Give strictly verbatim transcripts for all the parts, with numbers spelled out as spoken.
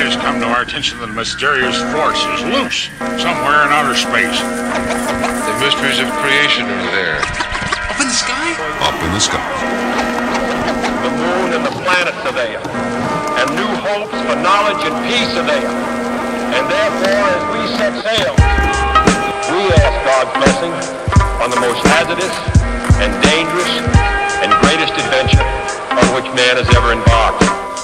has come to our attention that a mysterious force is loose somewhere in outer space. The mysteries of creation are there. Up in the sky? Up in the sky. The moon and the planets are there. And new hopes for knowledge and peace are there. And therefore, as we set sail, we ask God's blessing on the most hazardous and dangerous and greatest adventure on which man has ever embarked.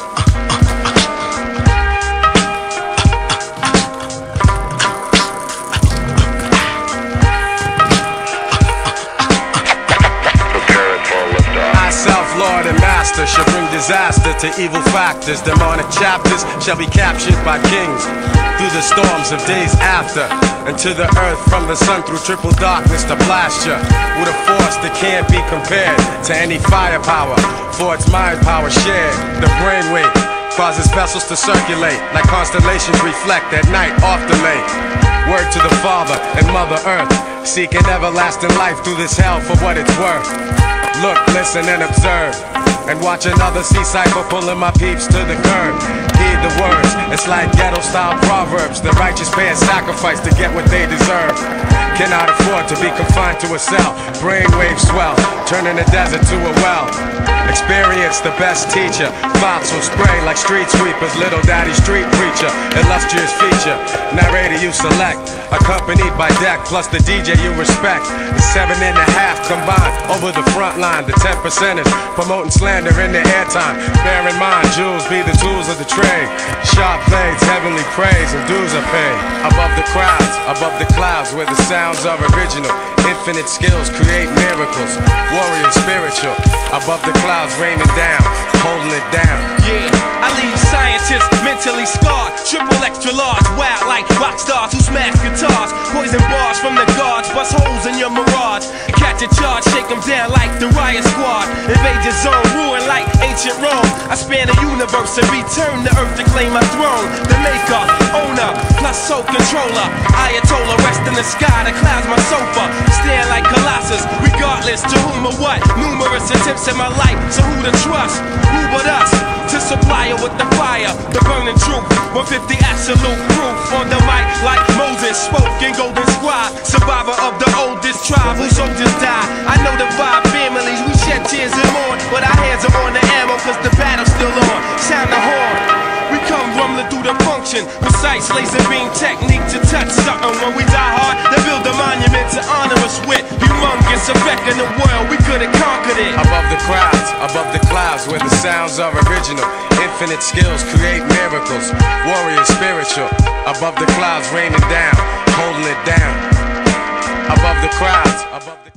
Lord and master shall bring disaster to evil factors. Demonic chapters shall be captured by kings through the storms of days after, and to the earth from the sun through triple darkness to blast ya with a force that can't be compared to any firepower, for its mind power shared. The brainwave causes vessels to circulate like constellations reflect at night off the lake. Word to the Father and Mother Earth, seeking everlasting life through this hell for what it's worth. Look, listen, and observe, and watch another sea cycle pulling my peeps to the curb. Heed the words, it's like ghetto-style proverbs. The righteous pay a sacrifice to get what they deserve. Cannot afford to be confined to a cell. Brainwaves swell, turning the desert to a well. Experience the best teacher. Thoughts will spray like street sweepers. Little daddy street preacher, illustrious feature. Narrator you select, accompanied by deck, plus the D J you respect. The seven and a half combined over the front line. The ten percenters promoting slander in the airtime. Bear in mind, jewels be the tools of the trade. Sharp blades, heavenly praise, and dues are paid. Above the crowds, above the clouds, where the sounds are original. Infinite skills create miracles. Warrior spiritual, above the clouds raining down, holding it down. Yeah, I leave scientists mentally scarred. Triple extra large, wild like rock stars who smash guitars. Poison bars from the guards, bust holes in your mirage. Catch a charge, shake them down like the riot squad. Invade your zone, ruin like ancient Rome. I span the universe and return to earth to claim my throne. The maker, owner, plus soul controller. Ayatollah, rest in the sky, the clouds my sofa. Stand like Colossus, regardless to whom or what. Numerous attempts in my life, so who to trust? Who but us? To supply her with the fire, the burning truth. one fifty absolute proof on the mic like Moses spoke in Golden Squad. Survivor of the oldest tribe whose soldiers die. I know the vibe families, we shed tears and mourn, but our hands are on the ammo cause the battle's still on. Sound the horn, we come rumbling through the function. Precise laser beam technique to touch something. When we die hard, they build a monument to honor us with. Humongous effect in the world, we could've conquered it. Above the crowds, above the clouds, where the sounds are original. Infinite skills create miracles. Warrior spiritual, above the clouds raining down, holding it down. Above the crowds, above the